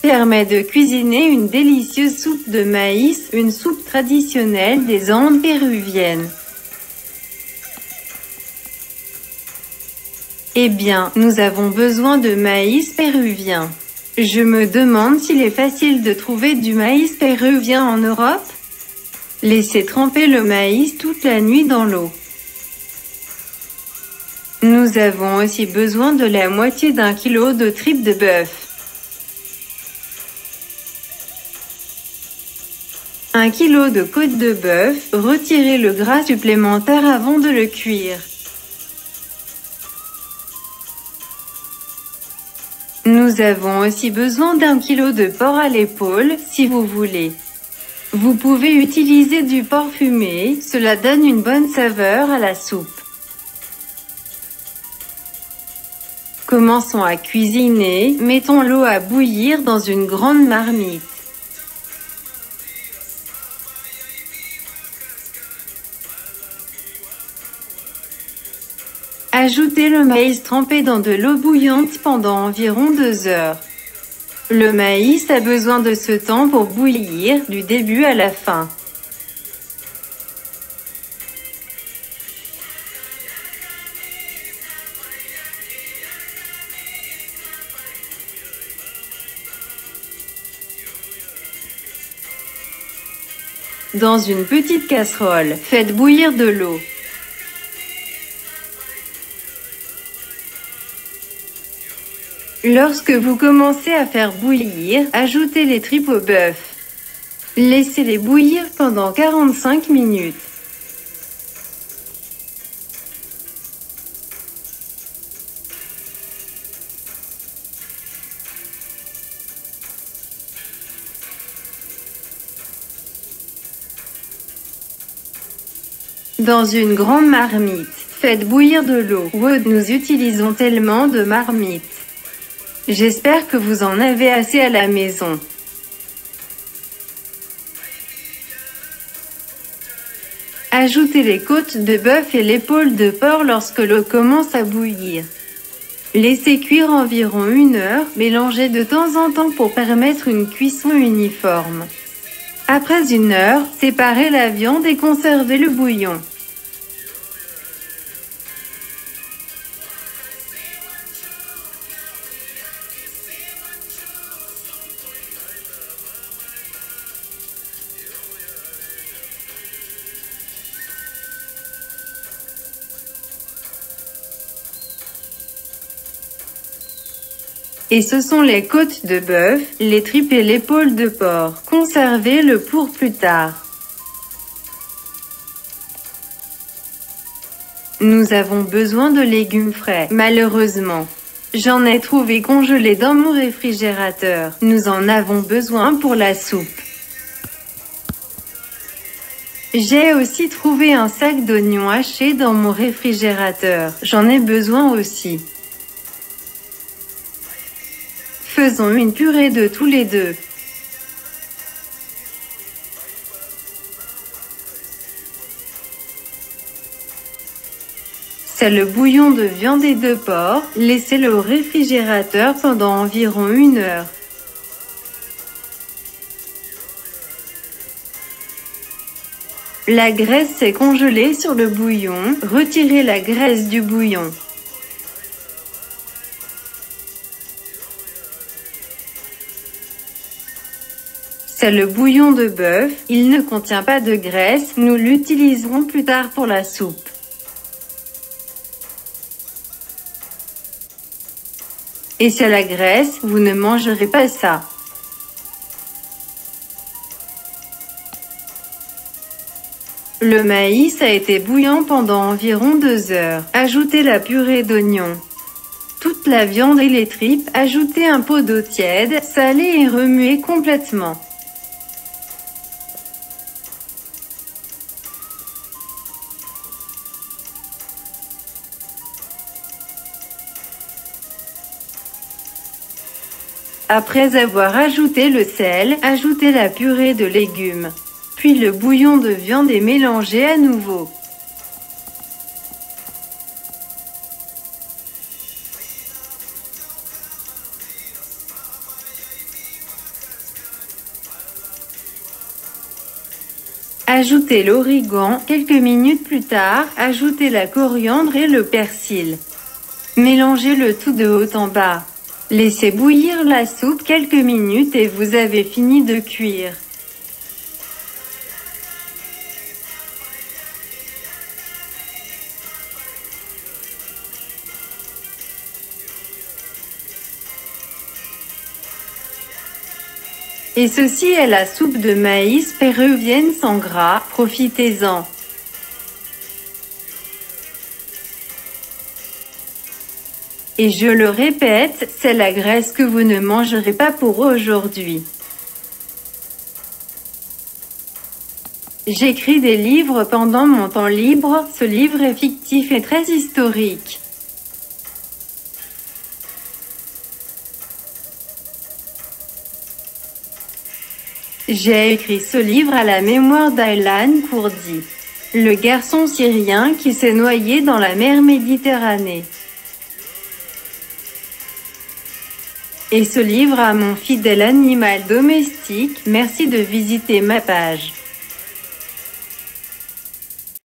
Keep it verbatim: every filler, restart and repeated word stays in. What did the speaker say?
permet de cuisiner une délicieuse soupe de maïs, une soupe traditionnelle des Andes péruviennes. Eh bien, nous avons besoin de maïs péruvien. Je me demande s'il est facile de trouver du maïs péruvien en Europe. Laissez tremper le maïs toute la nuit dans l'eau. Nous avons aussi besoin de la moitié d'un kilo de tripes de bœuf. Un kilo de côte de bœuf, retirez le gras supplémentaire avant de le cuire. Nous avons aussi besoin d'un kilo de porc à l'épaule, si vous voulez. Vous pouvez utiliser du porc fumé, cela donne une bonne saveur à la soupe. Commençons à cuisiner, mettons l'eau à bouillir dans une grande marmite. Ajoutez le maïs trempé dans de l'eau bouillante pendant environ deux heures. Le maïs a besoin de ce temps pour bouillir, du début à la fin. Dans une petite casserole, faites bouillir de l'eau. Lorsque vous commencez à faire bouillir, ajoutez les tripes au bœuf. Laissez-les bouillir pendant quarante-cinq minutes. Dans une grande marmite, faites bouillir de l'eau. Wow, nous utilisons tellement de marmites. J'espère que vous en avez assez à la maison. Ajoutez les côtes de bœuf et l'épaule de porc lorsque l'eau commence à bouillir. Laissez cuire environ une heure, mélangez de temps en temps pour permettre une cuisson uniforme. Après une heure, séparez la viande et conservez le bouillon. Et ce sont les côtes de bœuf, les tripes et l'épaule de porc. Conservez-le pour plus tard. Nous avons besoin de légumes frais. Malheureusement, j'en ai trouvé congelés dans mon réfrigérateur. Nous en avons besoin pour la soupe. J'ai aussi trouvé un sac d'oignons hachés dans mon réfrigérateur. J'en ai besoin aussi. Faisons une purée de tous les deux. C'est le bouillon de viande et de porc, laissez-le au réfrigérateur pendant environ une heure. La graisse est congelée sur le bouillon, retirez la graisse du bouillon. C'est le bouillon de bœuf, il ne contient pas de graisse, nous l'utiliserons plus tard pour la soupe. Et c'est la graisse, vous ne mangerez pas ça. Le maïs a été bouillant pendant environ deux heures. Ajoutez la purée d'oignon. Toute la viande et les tripes, ajoutez un pot d'eau tiède, salez et remuez complètement. Après avoir ajouté le sel, ajoutez la purée de légumes. Puis le bouillon de viande et mélangez à nouveau. Ajoutez l'origan. Quelques minutes plus tard, ajoutez la coriandre et le persil. Mélangez le tout de haut en bas. Laissez bouillir la soupe quelques minutes et vous avez fini de cuire. Et ceci est la soupe de maïs péruvienne sans gras, profitez-en. Et je le répète, c'est la graisse que vous ne mangerez pas pour aujourd'hui. J'écris des livres pendant mon temps libre, ce livre est fictif et très historique. J'ai écrit ce livre à la mémoire d'Aylan Kurdi, le garçon syrien qui s'est noyé dans la mer Méditerranée. Et ce livre à mon fidèle animal domestique. Merci de visiter ma page.